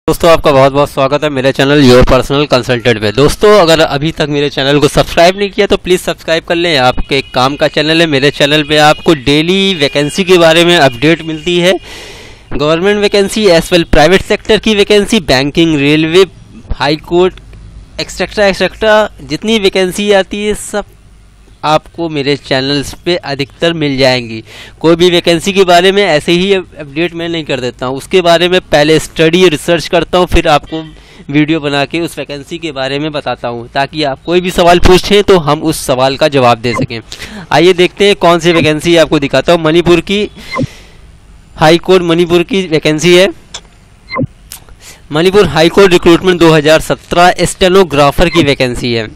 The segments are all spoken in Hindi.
दोस्तों आपका बहुत बहुत स्वागत है मेरे चैनल योर पर्सनल कंसल्टेंट पे। दोस्तों अगर अभी तक मेरे चैनल को सब्सक्राइब नहीं किया तो प्लीज़ सब्सक्राइब कर लें। आपके काम का चैनल है। मेरे चैनल पे आपको डेली वैकेंसी के बारे में अपडेट मिलती है। Government vacancy as well private sector की vacancy, banking, railway, high court, etcetera जितनी वैकेंसी आती है सब आपको मेरे चैनल्स पे अधिकतर मिल जाएंगी। कोई भी वैकेंसी के बारे में ऐसे ही अपडेट मैं नहीं कर देता हूँ, उसके बारे में पहले स्टडी रिसर्च करता हूँ, फिर आपको वीडियो बना के उस वैकेंसी के बारे में बताता हूँ ताकि आप कोई भी सवाल पूछें तो हम उस सवाल का जवाब दे सकें। आइए देखते हैं कौन सी वैकेंसी आपको दिखाता हूँ। मणिपुर की हाई कोर्ट मणिपुर की वैकेंसी है। Manipur high court recruitment 2017 stenographer की वैकेंसी है।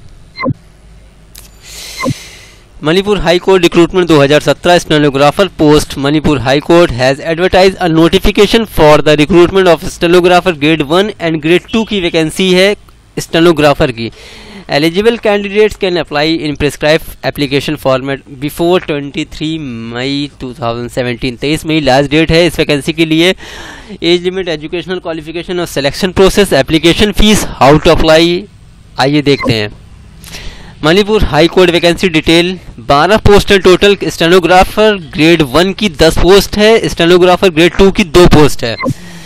Manipur High Court recruitment 2017 stenographer post. Manipur High Court has advertised a notification for the recruitment of stenographer grade 1 and grade 2 की वैकेंसी है स्टेनोग्राफर की। Eligible candidates can apply in prescribed application format before 23 May 2017। 23 मई लास्ट डेट है इस वैकेंसी के लिए। एज लिमिट, एजुकेशनल क्वालिफिकेशन और selection process, application fees, how to apply, आइए देखते हैं। Manipur high court vacancy detail 12 post है टोटल। स्टेनोग्राफर ग्रेड 1 की 10 पोस्ट है, स्टेनोग्राफर ग्रेड 2 की 2 पोस्ट है।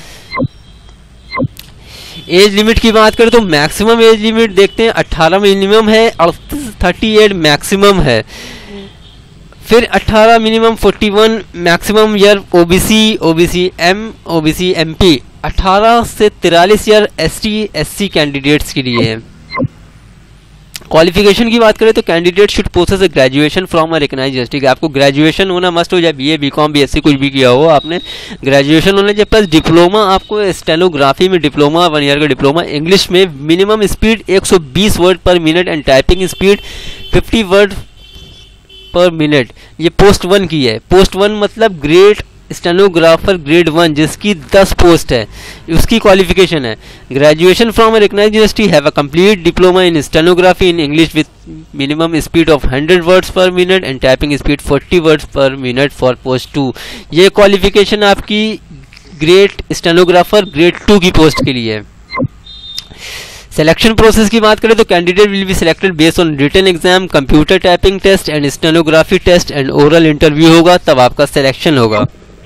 एज लिमिट की बात करें तो मैक्सिमम एज लिमिट देखते हैं 18 मिनिमम है और 38 मैक्सिमम है। फिर 18 minimum, 41 maximum year OBC, OBC M, OBC MP. 18 से 43 ईयर एसटी एससी कैंडिडेट्स के लिए है। क्वालिफिकेशन की बात करें तो candidate should possess a graduation from a recognised university. आपको ग्रेजुएशन होना मस्ट हो जाए, बीए, बीकॉम, बीएससी कुछ भी किया हो आपने, ग्रेजुएशन होने चाहिए। प्लस डिप्लोमा, आपको स्टेनोग्राफी में डिप्लोमा, 1 ईयर का डिप्लोमा। इंग्लिश में minimum speed 120 word per minute and typing speed 50 word per minute. ये पोस्ट 1 की है। पोस्ट 1 मतलब ग्रेड स्टेनोग्राफर ग्रेड 1 जिसकी 10 पोस्ट है, उसकी क्वालिफिकेशन है graduation from a recognised university, have a complete diploma in stenography in English with minimum speed of 100 words per minute and typing speed 40 words per minute for post 2। ये क्वालिफिकेशन आपकी ग्रेड स्टेनोग्राफर ग्रेड 2 की पोस्ट के लिए है। सिलेक्शन प्रोसेस की बात करें तो candidate will be selected based on written exam, computer typing test and stenography test and oral interview होगा, तब आपका सिलेक्शन होगा।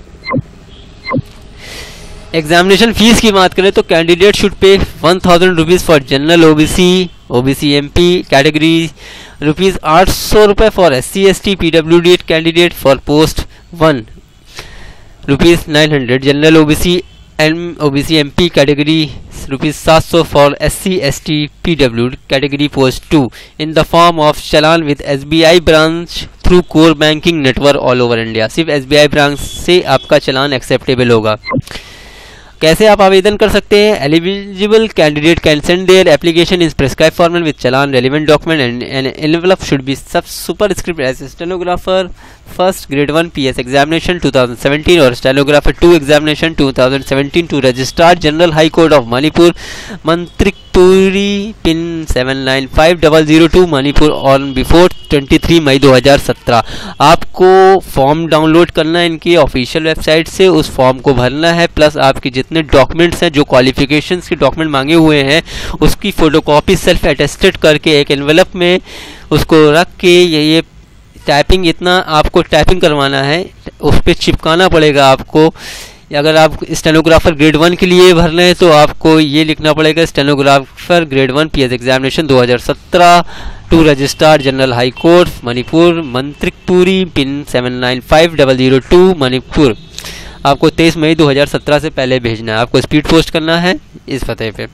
एग्जामिनेशन फीस की बात करें तो candidate should pay 1000 rupees for general OBC, OBC MP category, rupees 800 रुपये for SC ST PWD candidate for post 1, rupees 900 general OBC and OBC MP category, rupees 700 for SC ST PWD category post 2 in the form of challan with SBI branch through core banking network all over India. सिर्फ एसबीआई ब्रांच से आपका चलान एक्सेप्टेबल होगा। कैसे आप आवेदन कर सकते हैं? Eligible candidate can send their application in prescribe format with challan, relevant document and an envelope should be sub superscript as stenographer first grade 1 PS examination 2017 और stenographer 2 examination 2017 to registrar general high court of Manipur, Mantripukhri, pin 795002 Manipur on before 23 May 2017। आपको फॉर्म डाउनलोड करना है इनकी ऑफिशियल वेबसाइट से, उस फॉर्म को भरना है। प्लस आपके जितने डॉक्यूमेंट्स हैं, जो क्वालिफिकेशंस के डॉक्यूमेंट मांगे हुए हैं, उसकी फोटोकॉपी सेल्फ अटेस्टेड करके एक एनवेलप में उसको रख के ये टाइपिंग, इतना आपको टाइपिंग करवाना है, उस पर चिपकाना पड़ेगा आपको। अगर आप स्टेनोग्राफर ग्रेड 1 के लिए भरना है तो आपको ये लिखना पड़ेगा stenographer grade 1 PS examination 2017 to registrar general high court Manipur, Mantripukhri, pin 795002 Manipur. आपको 23 मई 2017 से पहले भेजना है। आपको स्पीड पोस्ट करना है इस पते पे।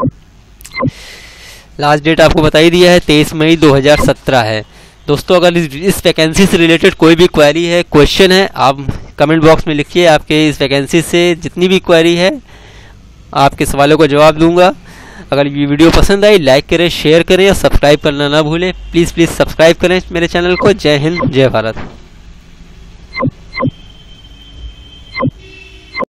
लास्ट डेट आपको बता ही दिया है, 23 मई 2017 है। दोस्तों अगर इस वैकेंसी से रिलेटेड कोई भी क्वेरी है, क्वेश्चन है, आप कमेंट बॉक्स में लिखिए। आपके इस वैकेंसी से जितनी भी क्वेरी है आपके सवालों का जवाब दूंगा। अगर ये वीडियो पसंद आई लाइक करें, शेयर करें और सब्सक्राइब करना ना भूलें। प्लीज़ सब्सक्राइब करें मेरे चैनल को। जय हिंद, जय भारत।